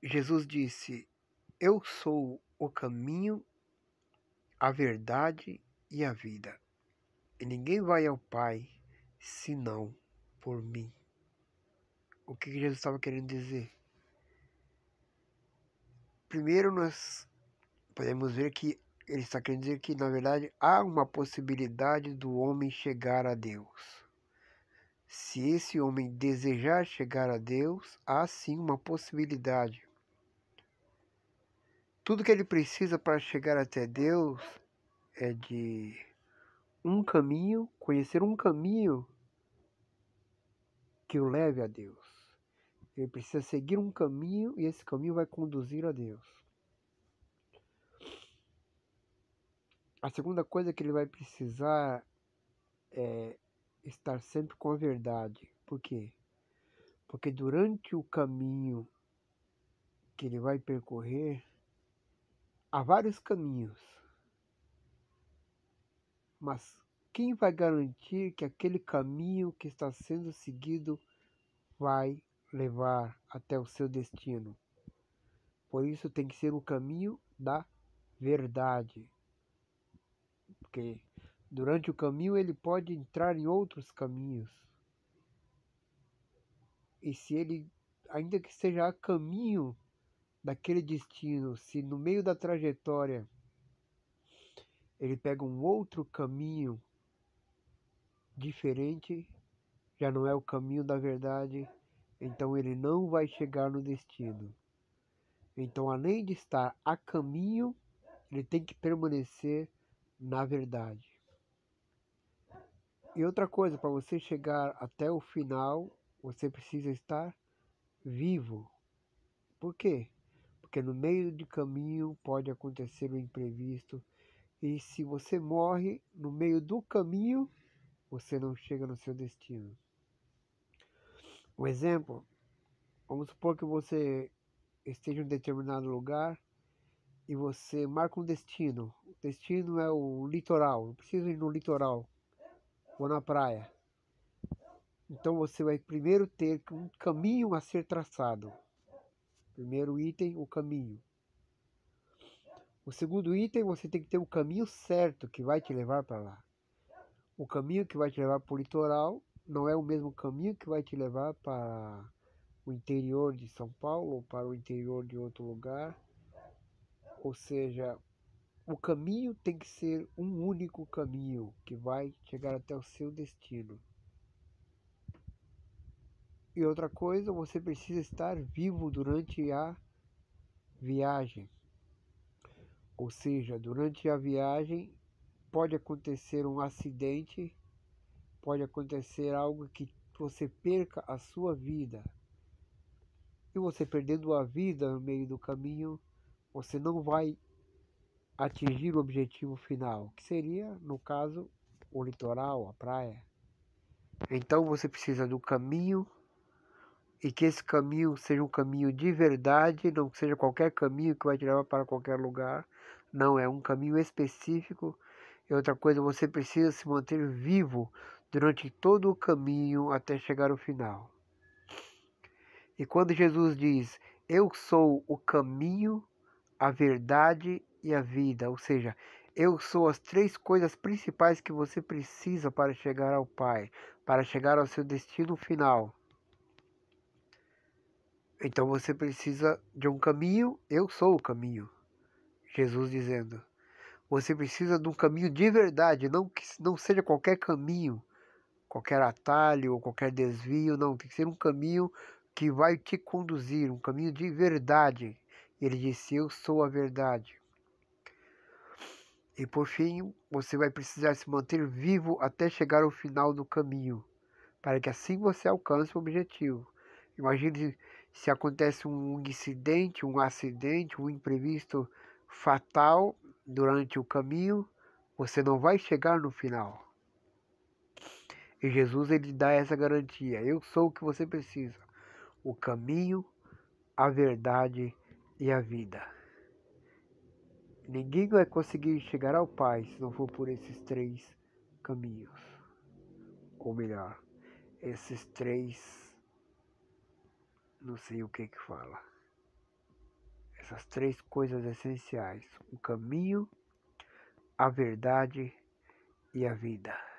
Jesus disse: Eu sou o caminho, a verdade e a vida. E ninguém vai ao Pai senão por mim. O que Jesus estava querendo dizer? Primeiro, nós podemos ver que ele está querendo dizer que, na verdade, há uma possibilidade do homem chegar a Deus. Se esse homem desejar chegar a Deus, há sim uma possibilidade. Tudo que ele precisa para chegar até Deus é de um caminho, conhecer um caminho que o leve a Deus. Ele precisa seguir um caminho e esse caminho vai conduzir a Deus. A segunda coisa que ele vai precisar é estar sempre com a verdade. Por quê? Porque durante o caminho que ele vai percorrer, há vários caminhos. Mas quem vai garantir que aquele caminho que está sendo seguido vai levar até o seu destino? Por isso tem que ser o caminho da verdade. Porque durante o caminho ele pode entrar em outros caminhos. E se ele, ainda que seja a caminho daquele destino, se no meio da trajetória ele pega um outro caminho diferente, já não é o caminho da verdade, então ele não vai chegar no destino. Então, além de estar a caminho, ele tem que permanecer na verdade. E outra coisa, para você chegar até o final, você precisa estar vivo. Por quê? Porque no meio do caminho pode acontecer o imprevisto. E se você morre no meio do caminho, você não chega no seu destino. Um exemplo, vamos supor que você esteja em um determinado lugar e você marca um destino. O destino é o litoral. Eu preciso ir no litoral ou na praia. Então você vai primeiro ter um caminho a ser traçado. Primeiro item, o caminho. O segundo item, você tem que ter o caminho certo que vai te levar para lá. O caminho que vai te levar para o litoral não é o mesmo caminho que vai te levar para o interior de São Paulo ou para o interior de outro lugar. Ou seja, o caminho tem que ser um único caminho que vai chegar até o seu destino. E outra coisa, você precisa estar vivo durante a viagem. Ou seja, durante a viagem pode acontecer um acidente, pode acontecer algo que você perca a sua vida. E você perdendo a vida no meio do caminho, você não vai atingir o objetivo final, que seria, no caso, o litoral, a praia. Então você precisa do caminho e que esse caminho seja um caminho de verdade, não seja qualquer caminho que vai te levar para qualquer lugar. Não, é um caminho específico. E outra coisa, você precisa se manter vivo durante todo o caminho até chegar ao final. E quando Jesus diz, eu sou o caminho, a verdade e a vida, ou seja, eu sou as três coisas principais que você precisa para chegar ao Pai, para chegar ao seu destino final. Então você precisa de um caminho, eu sou o caminho. Jesus dizendo. Você precisa de um caminho de verdade, não que não seja qualquer caminho, qualquer atalho ou qualquer desvio, não. Tem que ser um caminho que vai te conduzir, um caminho de verdade. Ele disse, eu sou a verdade. E por fim, você vai precisar se manter vivo até chegar ao final do caminho, para que assim você alcance o objetivo. Imagine se acontece um incidente, um acidente, um imprevisto fatal durante o caminho, você não vai chegar no final. E Jesus ele dá essa garantia. Eu sou o que você precisa. O caminho, a verdade e a vida. Ninguém vai conseguir chegar ao Pai se não for por esses três caminhos. Ou melhor, esses três, não sei o que fala. Essas três coisas essenciais: o caminho, a verdade e a vida.